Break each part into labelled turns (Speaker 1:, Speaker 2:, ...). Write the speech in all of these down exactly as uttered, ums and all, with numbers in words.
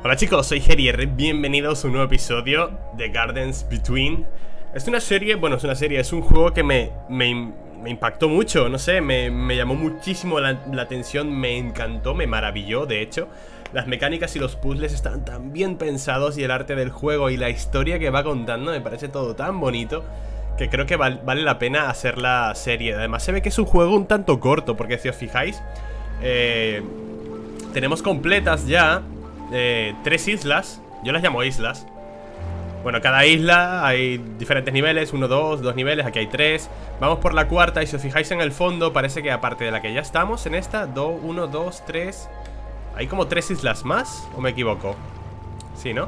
Speaker 1: Hola chicos, soy Gerier, bienvenidos a un nuevo episodio de Gardens Between. Es una serie, bueno, es una serie, es un juego que me, me, me impactó mucho, no sé, me, me llamó muchísimo la, la atención, me encantó, me maravilló, de hecho. Las mecánicas y los puzzles están tan bien pensados y el arte del juego y la historia que va contando me parece todo tan bonito que creo que val, vale la pena hacer la serie. Además se ve que es un juego un tanto corto, porque si os fijáis, eh, tenemos completas ya eh, tres islas. Yo las llamo islas. Bueno, cada isla hay diferentes niveles, uno, dos, dos niveles, aquí hay tres. Vamos por la cuarta y si os fijáis en el fondo parece que aparte de la que ya estamos en esta, dos, uno, dos, tres, hay como tres islas más, ¿o me equivoco? Sí, ¿no?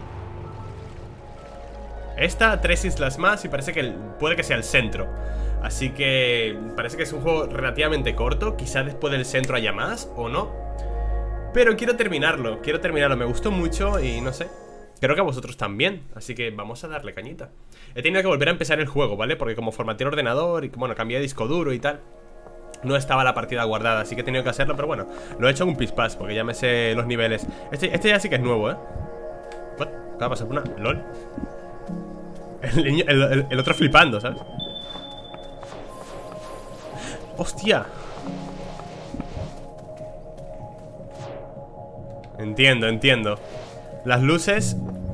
Speaker 1: Esta, tres islas más y parece que el, puede que sea el centro. Así que parece que es un juego relativamente corto. Quizá después del centro haya más o no, pero quiero terminarlo, quiero terminarlo, me gustó mucho y no sé, creo que a vosotros también, así que vamos a darle cañita. He tenido que volver a empezar el juego, ¿vale? Porque como formateé el ordenador y bueno, cambié de disco duro y tal, no estaba la partida guardada, así que he tenido que hacerlo, pero bueno, lo he hecho en un pispás, porque ya me sé los niveles. Este, este ya sí que es nuevo, ¿eh? What? ¿Qué va a pasar? ¿Una? ¿Lol? El, niño, el, el, el otro flipando, ¿sabes? ¡Hostia! Entiendo, entiendo. Las luces...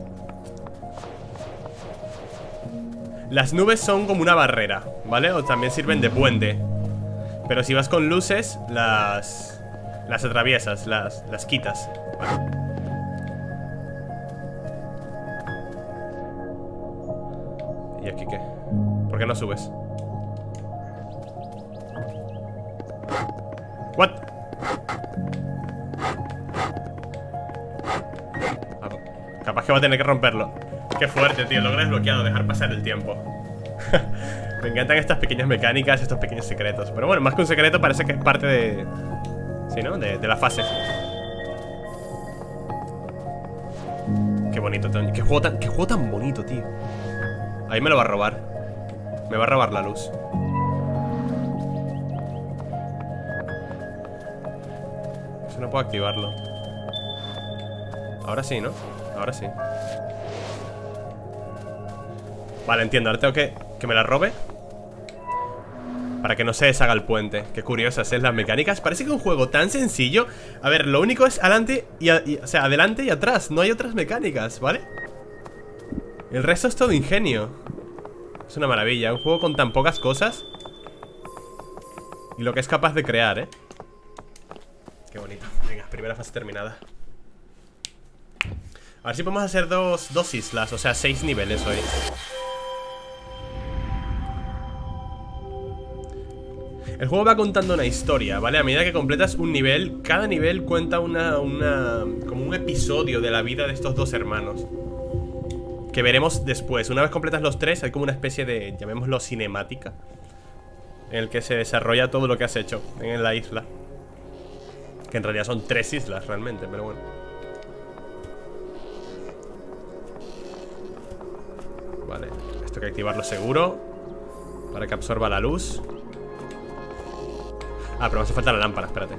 Speaker 1: Las nubes son como una barrera, ¿vale? O también sirven de puente. Pero si vas con luces, las... Las atraviesas, las, las quitas, ¿vale? ¿Y aquí qué? ¿Por qué no subes? ¿What? Ah, capaz que va a tener que romperlo. Qué fuerte, tío, logra desbloqueado, dejar pasar el tiempo. Me encantan estas pequeñas mecánicas, estos pequeños secretos. Pero bueno, más que un secreto parece que es parte de... Sí, ¿no? De, de la fase. Qué bonito, qué juego tan, qué juego tan bonito, tío. Ahí me lo va a robar. Me va a robar la luz. Eso no puedo activarlo. Ahora sí, ¿no? Ahora sí. Vale, entiendo, ahora tengo que... Que me la robe para que no se deshaga el puente. Qué curiosas es las mecánicas. Parece que es un juego tan sencillo. A ver, lo único es adelante y, a, y o sea, adelante y atrás. No hay otras mecánicas, ¿vale? El resto es todo ingenio. Es una maravilla, un juego con tan pocas cosas y lo que es capaz de crear, ¿eh? Qué bonito. Venga, primera fase terminada. A ver si podemos hacer dos, dos islas, o sea, seis niveles hoy. El juego va contando una historia, ¿vale? A medida que completas un nivel, cada nivel cuenta una, una... como un episodio de la vida de estos dos hermanos que veremos después. Una vez completas los tres, hay como una especie de, llamémoslo, cinemática, en el que se desarrolla todo lo que has hecho en la isla. Que en realidad son tres islas realmente, pero bueno. Vale, esto hay que activarlo seguro para que absorba la luz. Ah, pero me hace falta la lámpara, espérate.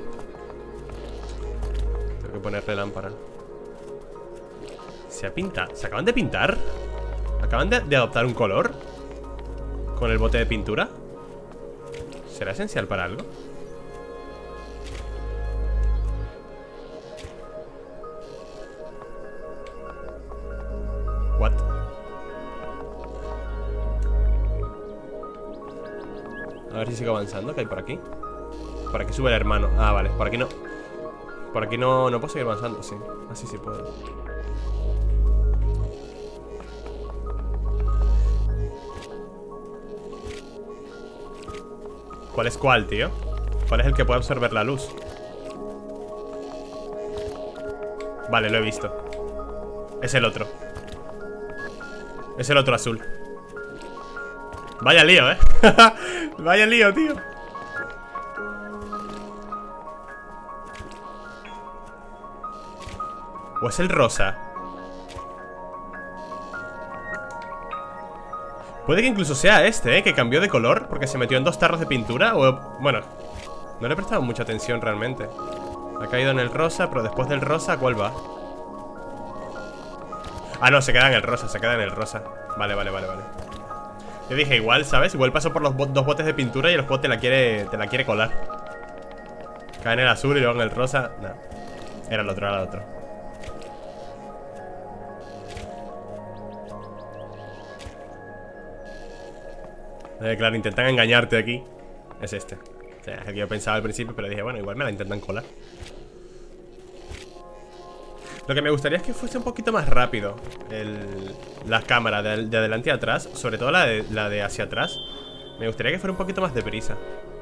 Speaker 1: Tengo que ponerle lámpara. ¿Se ha pintado? ¿Se acaban de pintar? ¿Acaban de, de adoptar un color? ¿Con el bote de pintura? ¿Será esencial para algo? What? A ver si sigo avanzando. ¿Qué hay por aquí? Por aquí sube el hermano. Ah, vale, por aquí no. Por aquí no, no puedo seguir avanzando, sí. Así sí puedo. ¿Cuál es cuál, tío? ¿Cuál es el que puede absorber la luz? Vale, lo he visto. Es el otro. Es el otro azul. Vaya lío, eh. Vaya lío, tío. ¿O es el rosa? Puede que incluso sea este, ¿eh? Que cambió de color porque se metió en dos tarros de pintura. O... bueno, no le he prestado mucha atención realmente. Ha caído en el rosa, pero después del rosa, ¿cuál va? Ah, no, se queda en el rosa, se queda en el rosa. Vale, vale, vale, vale. Yo dije, igual, ¿sabes? Igual paso por los bo dos botes de pintura y el juego te la quiere, te la quiere colar. Cae en el azul y luego en el rosa. No, era el otro, era el otro. Eh, claro, intentan engañarte aquí. Es este. O sea, es el que yo pensaba al principio, pero dije, bueno, igual me la intentan colar. Lo que me gustaría es que fuese un poquito más rápido el, la cámara de, de adelante y atrás. Sobre todo la de, la de hacia atrás. Me gustaría que fuera un poquito más deprisa.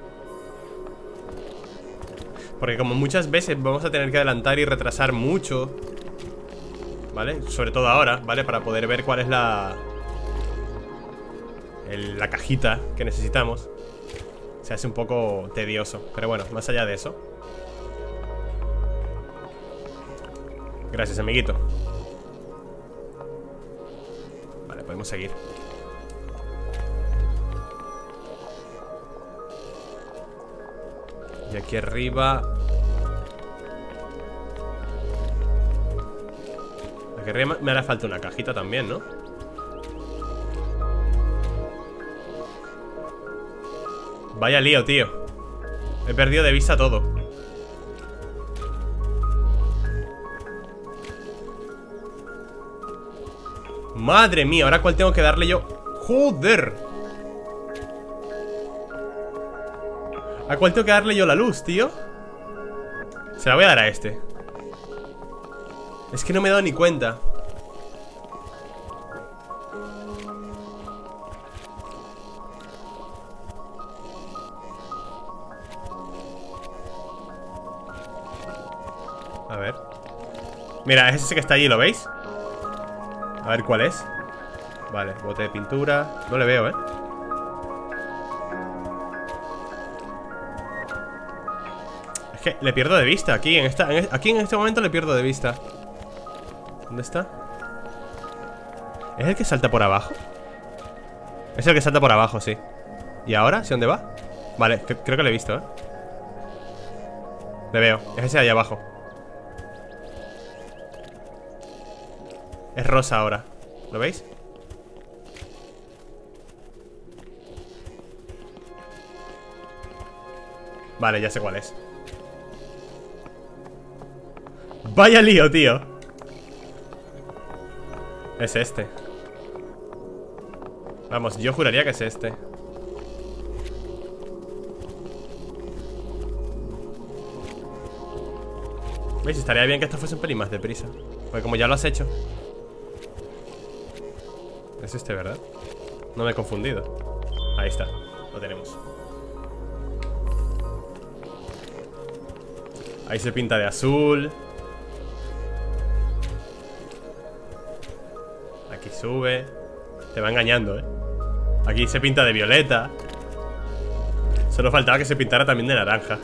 Speaker 1: Porque como muchas veces vamos a tener que adelantar y retrasar mucho, ¿vale? Sobre todo ahora, ¿vale? Para poder ver cuál es la... el, la cajita que necesitamos. Se hace un poco tedioso. Pero bueno, más allá de eso. Gracias, amiguito. Vale, podemos seguir. Y aquí arriba... Aquí arriba me hará falta una cajita también, ¿no? Vaya lío, tío. He perdido de vista todo. Madre mía, ¿ahora cuál tengo que darle yo? ¡Joder! ¿A cuál tengo que darle yo la luz, tío? Se la voy a dar a este. Es que no me he dado ni cuenta. A ver. Mira, es ese que está allí, ¿lo veis? A ver cuál es. Vale, bote de pintura. No le veo, ¿eh? Es que le pierdo de vista. Aquí en, esta, en, aquí en este momento le pierdo de vista. ¿Dónde está? ¿Es el que salta por abajo? Es el que salta por abajo, sí. ¿Y ahora? ¿Hacia dónde va? Vale, cre creo que le he visto, ¿eh? Le veo, es ese de ahí abajo. Es rosa ahora. ¿Lo veis? Vale, ya sé cuál es. Vaya lío, tío. Es este. Vamos, yo juraría que es este. ¿Veis? Estaría bien que esto fuese un pelín más deprisa. Porque como ya lo has hecho. Es este, ¿verdad? No me he confundido. Ahí está, lo tenemos. Ahí se pinta de azul. Aquí sube. Te va engañando, ¿eh? Aquí se pinta de violeta. Solo faltaba que se pintara también de naranja.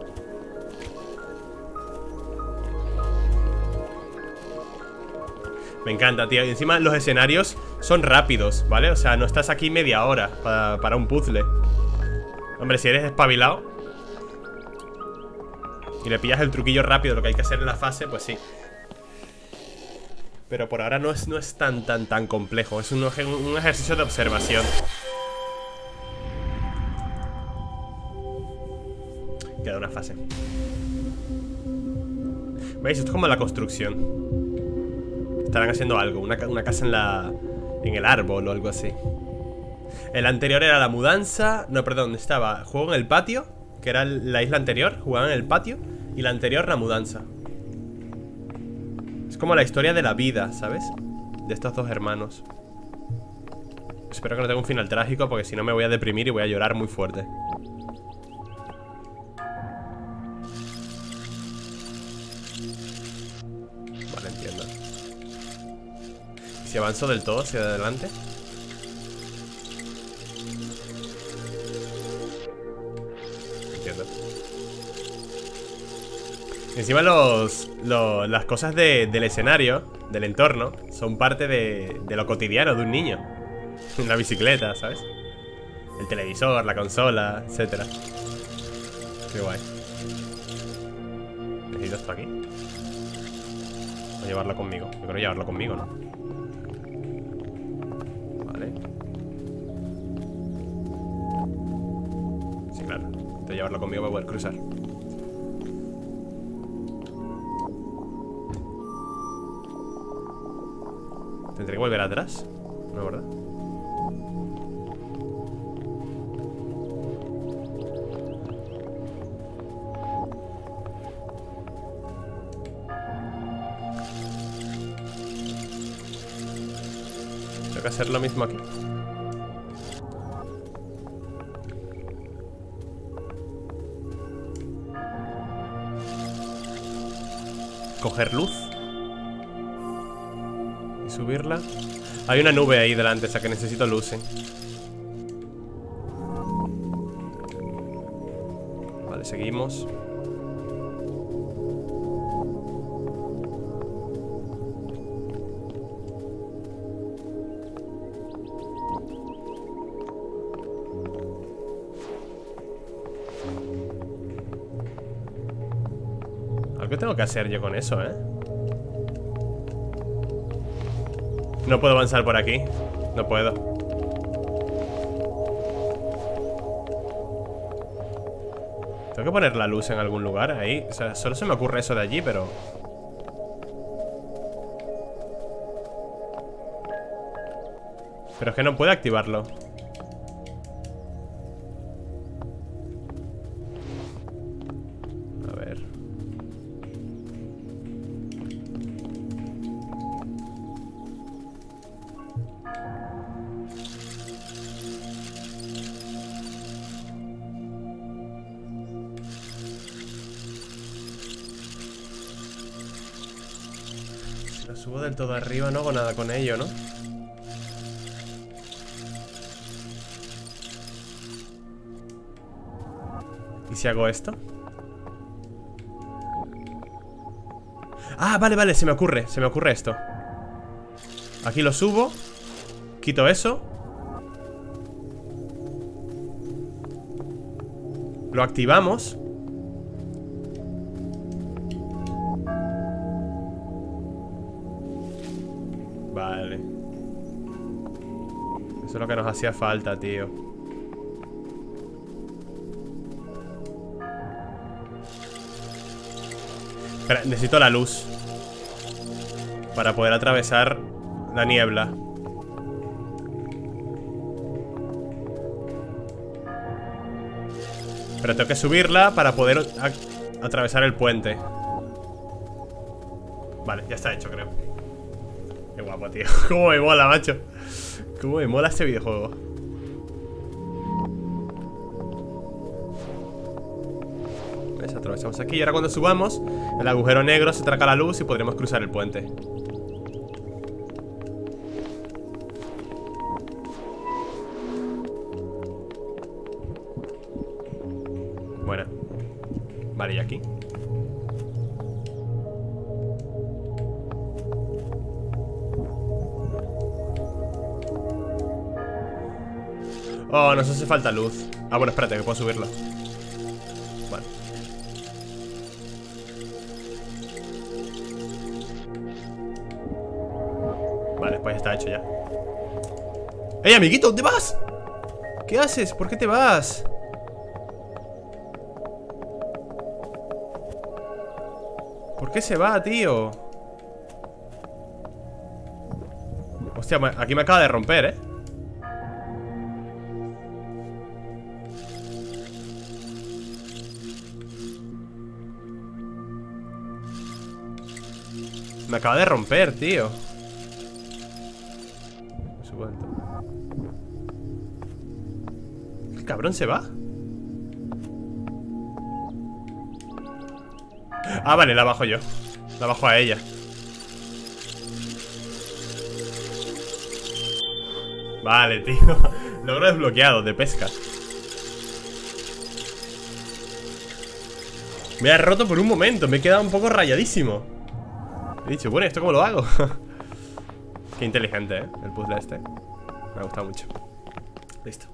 Speaker 1: Me encanta, tío. Y encima los escenarios son rápidos, ¿vale? O sea, no estás aquí media hora para, para un puzzle. Hombre, si eres espabilado y le pillas el truquillo rápido, lo que hay que hacer en la fase, pues sí. Pero por ahora no es, no es tan, tan, tan complejo. Es un, un ejercicio de observación. Queda una fase. ¿Veis? Esto es como la construcción. Estarán haciendo algo, una, una casa en la... en el árbol o algo así. El anterior era la mudanza. No, perdón, estaba juego en el patio, que era la isla anterior. Jugaban en el patio. Y la anterior la mudanza. Es como la historia de la vida, ¿sabes? De estos dos hermanos. Espero que no tenga un final trágico, porque si no me voy a deprimir y voy a llorar muy fuerte. Vale, entiendo. Si avanzo del todo hacia adelante. Entiendo. Encima los, los las cosas de, del escenario, del entorno, son parte de, de lo cotidiano de un niño. La bicicleta, ¿sabes? El televisor, la consola, etcétera. Qué guay. ¿Necesito esto aquí? O llevarlo conmigo. Yo creo llevarlo conmigo, ¿no? Vale. Sí, claro. Tengo que llevarlo conmigo para poder cruzar. ¿Tendré que volver atrás? No, ¿verdad? Tengo que hacer lo mismo aquí. Coger luz y subirla. Hay una nube ahí delante, o sea que necesito luz, ¿eh? Vale, seguimos. Algo tengo que hacer yo con eso, ¿eh? No puedo avanzar por aquí. No puedo. Tengo que poner la luz en algún lugar ahí. O sea, solo se me ocurre eso de allí, pero... Pero es que no puedo activarlo. A ver. Si lo subo del todo arriba no hago nada con ello, ¿no? ¿Y si hago esto? Ah, vale, vale, se me ocurre, se me ocurre esto. Aquí lo subo. Quito eso. Lo activamos. Vale. Eso es lo que nos hacía falta, tío. Espera, necesito la luz para poder atravesar la niebla. Pero tengo que subirla para poder atravesar el puente. Vale, ya está hecho, creo. Qué guapo, tío. Cómo me mola, macho. Cómo me mola este videojuego. ¿Ves? Atravesamos aquí y ahora cuando subamos el agujero negro se traca la luz y podremos cruzar el puente. Bueno. Vale, ¿y aquí? Oh, nos hace falta luz. Ah, bueno, espérate, que puedo subirlo. Vale. Vale, pues está hecho ya. ¡Ey, amiguito! ¿Dónde vas? ¿Qué haces? ¿Por qué te vas? ¿Por qué se va, tío? Hostia, aquí me acaba de romper, ¿eh? Me acaba de romper, tío. ¿El cabrón se va? Ah, vale, la bajo yo. La bajo a ella. Vale, tío. Logro desbloqueado de pesca. Me ha roto por un momento. Me he quedado un poco rayadísimo. He dicho, bueno, ¿esto cómo lo hago? Qué inteligente, ¿eh? El puzzle este. Me ha gustado mucho. Listo.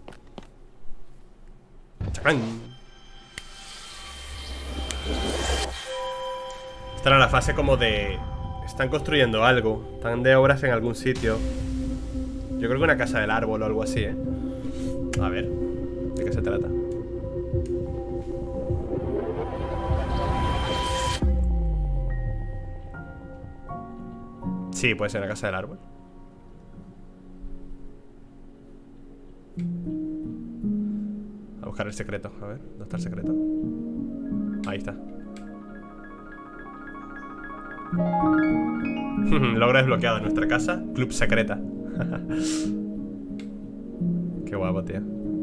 Speaker 1: ¡Chacán! Esta era la fase como de Están construyendo algo. Están de obras en algún sitio. Yo creo que una casa del árbol o algo así, ¿eh? A ver, ¿de qué se trata? Sí, puede ser una casa del árbol. A buscar el secreto. A ver, ¿dónde está el secreto? Ahí está. Logro desbloqueado en nuestra casa. Club secreta. Qué guapo, tío.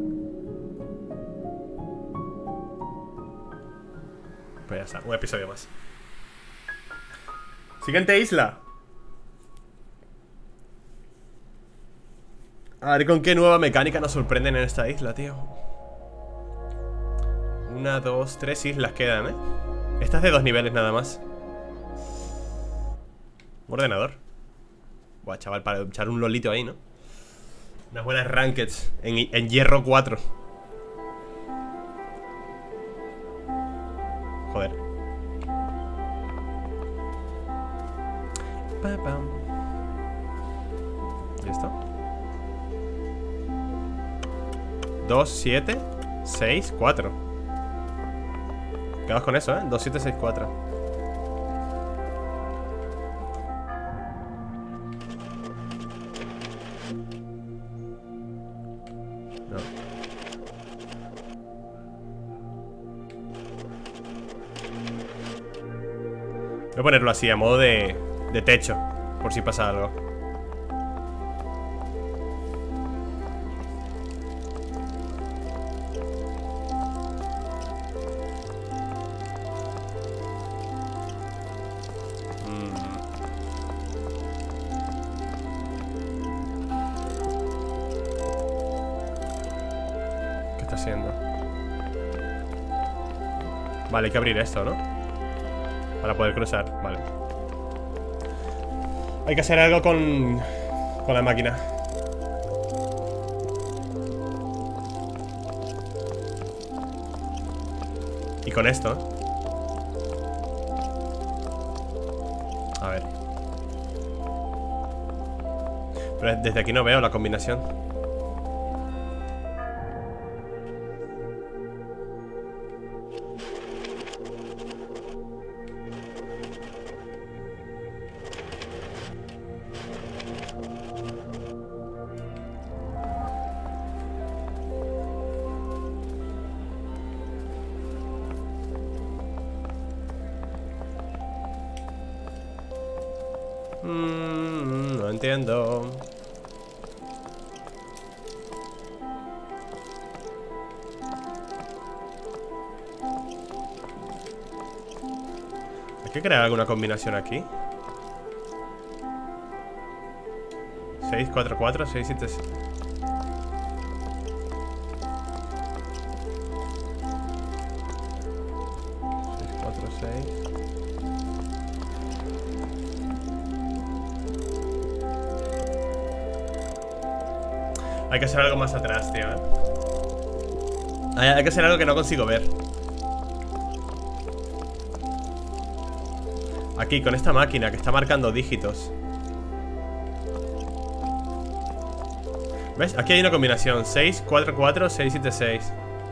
Speaker 1: Pues ya está, un episodio más. Siguiente isla. A ver con qué nueva mecánica nos sorprenden en esta isla, tío. Una, dos, tres islas quedan, ¿eh? Esta es de dos niveles nada más. Un ordenador. Buah, chaval, para echar un lolito ahí, ¿no? Unas buenas rankeds en, en hierro cuatro. Joder. Pa, pam. ¿Y esto? dos, siete, seis, cuatro. Quedaos con eso, ¿eh? dos, siete, seis, cuatro. No. Voy a ponerlo así, a modo de, de techo, por si pasa algo. Vale, hay que abrir esto, ¿no? Para poder cruzar, vale. Hay que hacer algo con... con la máquina. Y con esto, ¿no? A ver. Pero desde aquí no veo la combinación. Mm, no entiendo. Hay que crear alguna combinación aquí. seis, cuatro, cuatro, seis, siete, seis. seis, cuatro, seis. Hay que hacer algo más atrás, tío, ¿eh? Hay, hay que hacer algo que no consigo ver. Aquí, con esta máquina que está marcando dígitos. ¿Ves? Aquí hay una combinación. seis, cuatro, cuatro, seis, siete, seis.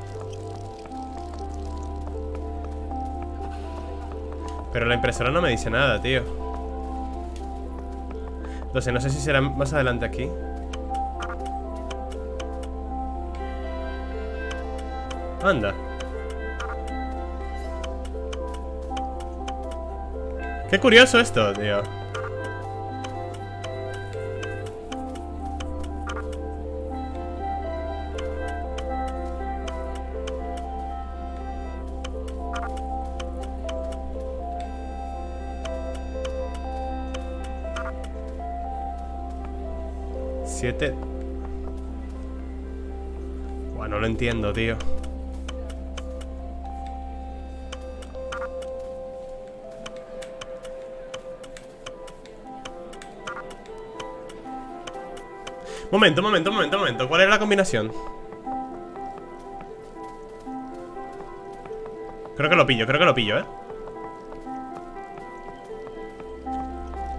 Speaker 1: Pero la impresora no me dice nada, tío. Entonces, no sé si será más adelante aquí. Anda. Qué curioso esto, tío. Siete. Buah, no lo entiendo, tío. Momento, momento, momento, momento. ¿Cuál era la combinación? Creo que lo pillo, creo que lo pillo, ¿eh?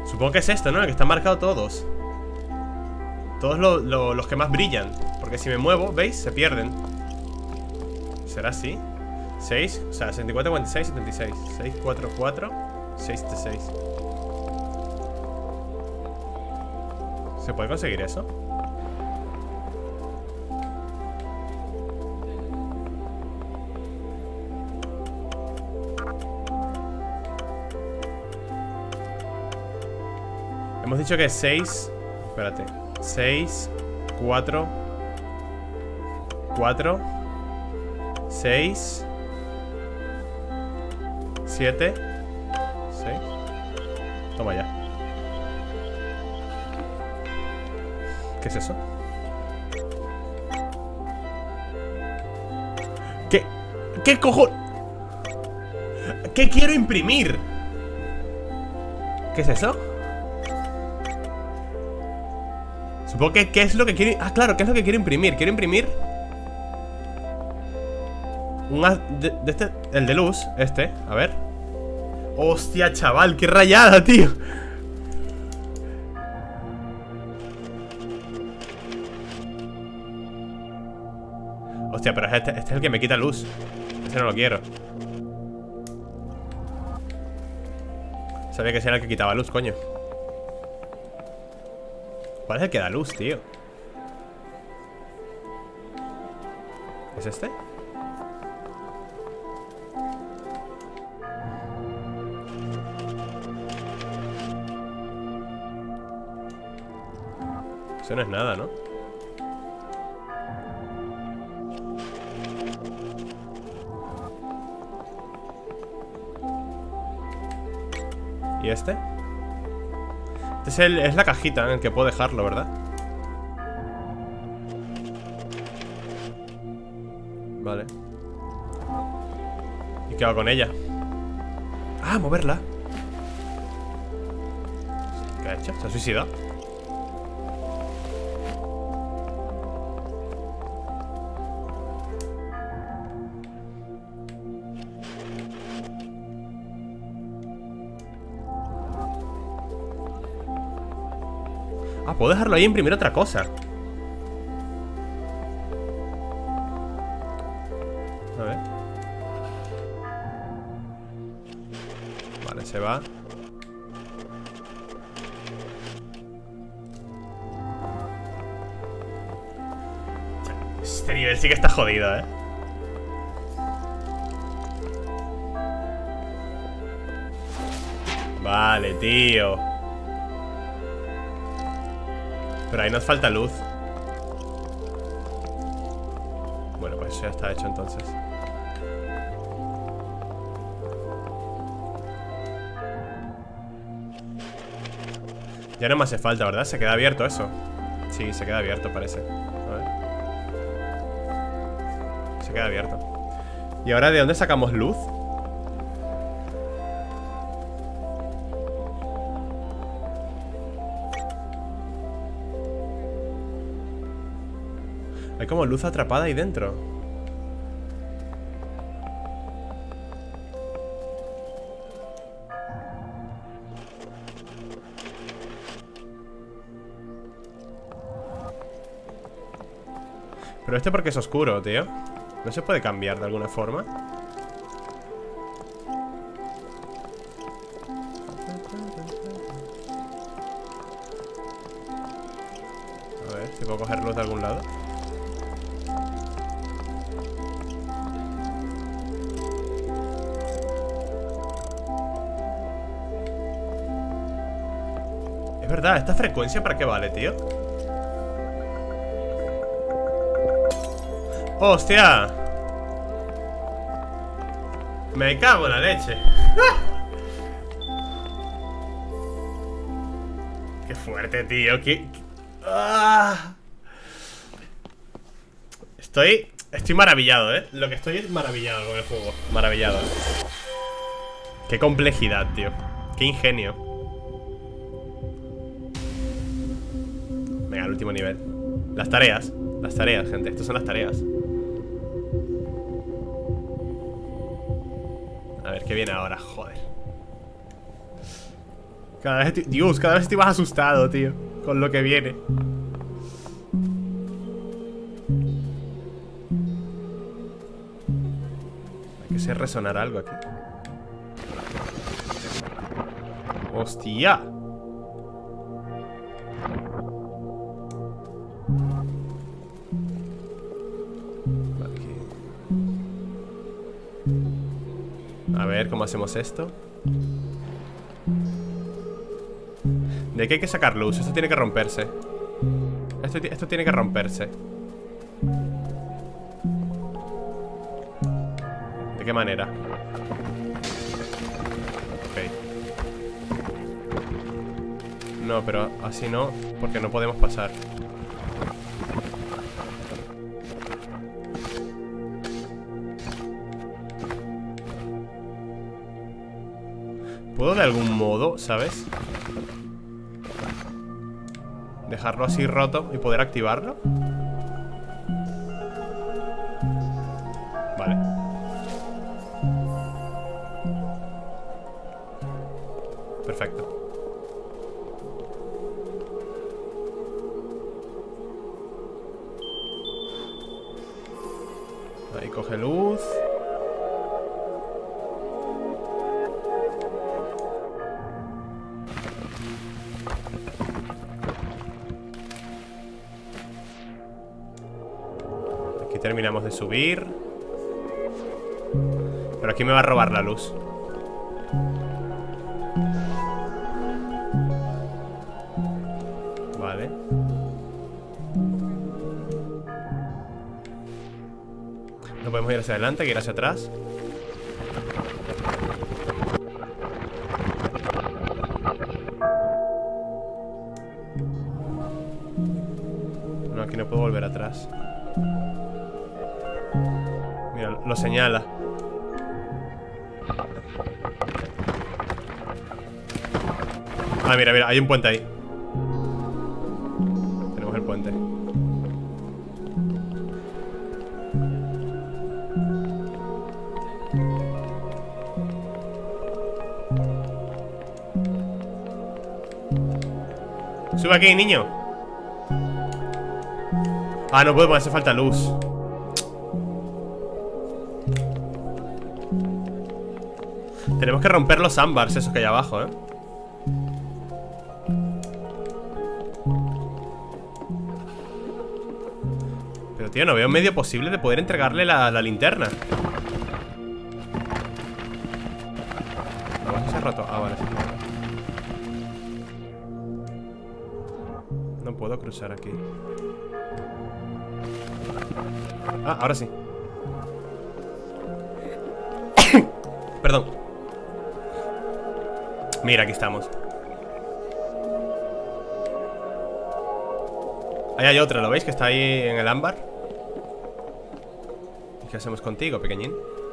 Speaker 1: Supongo que es esto, ¿no? El que están marcados todos. Todos lo, lo, los que más brillan. Porque si me muevo, ¿veis? Se pierden. ¿Será así? seis, o sea, sesenta y cuatro, cuarenta y seis, setenta y seis. seis, cuatro, cuatro, seis, seis. ¿Se puede conseguir eso? Hemos dicho que es seis. Espérate. seis, cuatro, cuatro, seis, siete, seis. Toma ya. ¿Qué es eso? ¿Qué? ¿Qué cojo? ¿Qué quiero imprimir? ¿Qué es eso? Supongo que ¿qué es lo que quiero? Ah, claro, ¿qué es lo que quiero imprimir? Quiero imprimir un haz de, de este, el de luz, este, a ver. Hostia, chaval, qué rayada, tío. Hostia, pero este, este es el que me quita luz. Ese no lo quiero. Sabía que ese era el que quitaba luz, coño. ¿Cuál es el que da luz, tío? ¿Es este? Eso no es nada, ¿no? ¿Y este? Este es, el, es la cajita en el que puedo dejarlo, ¿verdad? Vale. ¿Y qué hago con ella? Ah, moverla. ¿Qué ha hecho? ¿Se ha suicidado? Ah, puedo dejarlo ahí e imprimir otra cosa. A ver. Vale, se va. Este nivel sí que está jodido, eh. Vale, tío. Pero ahí nos falta luz. Bueno, pues eso ya está hecho entonces. Ya no me hace falta, ¿verdad? Se queda abierto eso. Sí, se queda abierto, parece. A ver. Se queda abierto. ¿Y ahora de dónde sacamos luz? Hay como luz atrapada ahí dentro. Pero este porque es oscuro, tío. ¿No se puede cambiar de alguna forma? A ver si puedo coger luz de algún lado. Es verdad, ¿esta frecuencia para qué vale, tío? ¡Hostia! Me cago en la leche. Qué fuerte, tío. Qué... Ah. Estoy... Estoy maravillado, ¿eh? Lo que estoy es maravillado con el juego. Maravillado. Qué complejidad, tío. Qué ingenio. Venga, al último nivel. Las tareas. Las tareas, gente. Estas son las tareas. A ver, ¿qué viene ahora? Joder. Cada vez, Dios, cada vez estoy más asustado, tío, con lo que viene. Hay que hacer resonar algo aquí. ¡Hostia! Aquí. A ver, ¿cómo hacemos esto? ¿De qué hay que sacar luz? Esto tiene que romperse. Esto, esto tiene que romperse. ¿De qué manera? Ok. No, pero así no, porque no podemos pasar. ¿Puedo de algún modo, sabes? Dejarlo así roto y poder activarlo. Vale. Perfecto. Ahí coge luz. Aquí terminamos de subir. Pero aquí me va a robar la luz. Vale. No podemos ir hacia adelante, hay que ir hacia atrás. No, aquí no puedo volver atrás. Mira, lo señala. Ah, mira, mira, hay un puente ahí. Tenemos el puente. Sube aquí, niño. Ah, no puedo, me hace falta luz. Tenemos que romper los ámbars, esos que hay abajo, ¿eh? Pero, tío, no veo medio posible de poder entregarle la, la linterna. ¿No se ha roto? Ah, vale, sí. No puedo cruzar aquí. Ah, ahora sí. Perdón. Mira, aquí estamos. Ahí hay otra, ¿lo veis? Que está ahí en el ámbar. ¿Y qué hacemos contigo, pequeñín?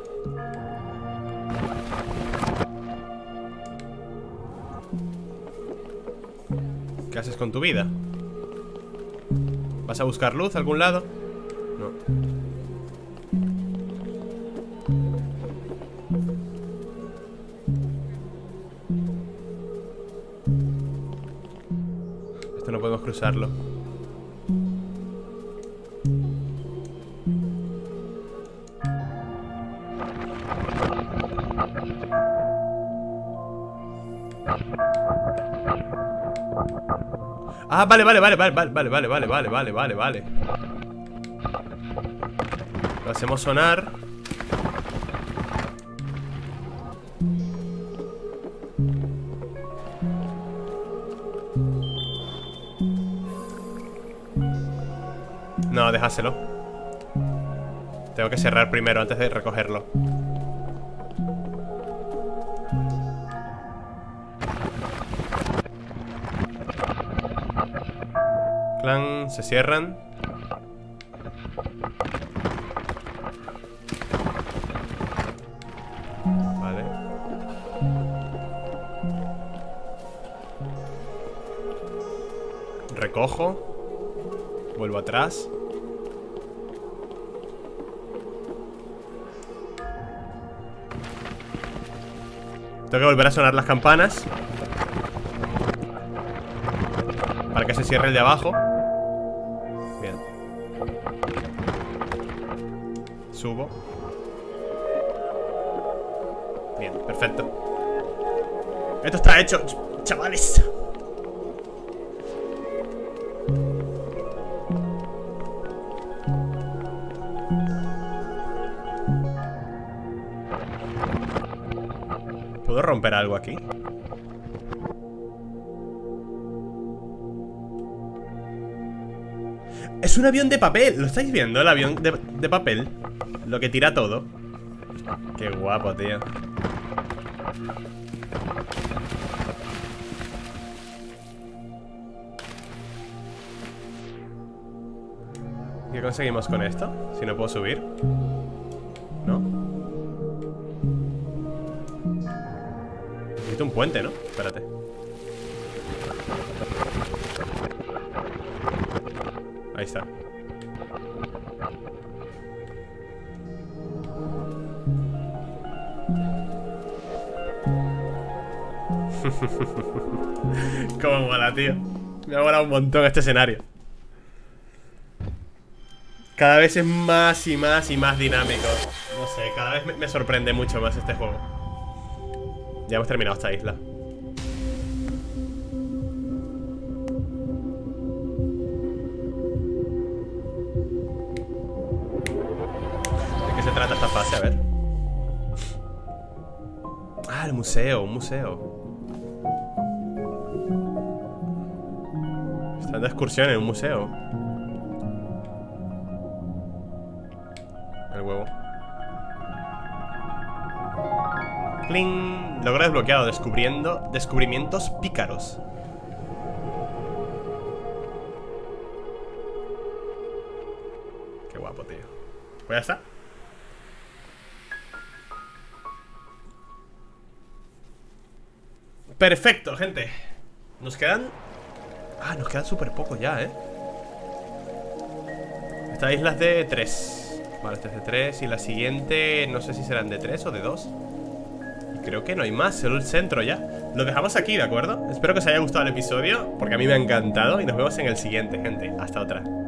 Speaker 1: ¿Qué haces con tu vida? ¿Vas a buscar luz a algún lado? No. Esto no podemos cruzarlo. Ah, vale, vale, vale, vale, vale, vale, vale, vale, vale, vale, vale, vale. Lo hacemos sonar. No, déjaselo. Tengo que cerrar primero antes de recogerlo. Clan, se cierran. Vale. Recojo. Vuelvo atrás. Tengo que volver a sonar las campanas. Para que se cierre el de abajo. Bien. Subo. Bien, perfecto. Esto está hecho, ch- chavales. ¿Puedo romper algo aquí? Es un avión de papel. ¿Lo estáis viendo? El avión de, de papel. Lo que tira todo. Qué guapo, tío. ¿Qué conseguimos con esto? Si no puedo subir. ¿No? Necesito un puente, ¿no? Espérate. Ahí está. Cómo mola, tío. Me ha molado un montón este escenario. Cada vez es más y más y más dinámico. No sé, cada vez me, me sorprende mucho más este juego. Ya hemos terminado esta isla. ¿De qué se trata esta fase? A ver. Ah, el museo, un museo. Están de excursión en un museo. El huevo. ¡Cling! Logro desbloqueado, descubriendo descubrimientos pícaros. Qué guapo, tío. Pues ya está. Perfecto, gente. Nos quedan... Ah, nos quedan súper poco ya, ¿eh? Esta isla es de tres. Vale, esta es de tres. Y la siguiente, no sé si serán de tres o de dos. Y creo que no hay más, solo el centro ya. Lo dejamos aquí, ¿de acuerdo? Espero que os haya gustado el episodio, porque a mí me ha encantado. Y nos vemos en el siguiente, gente. Hasta otra.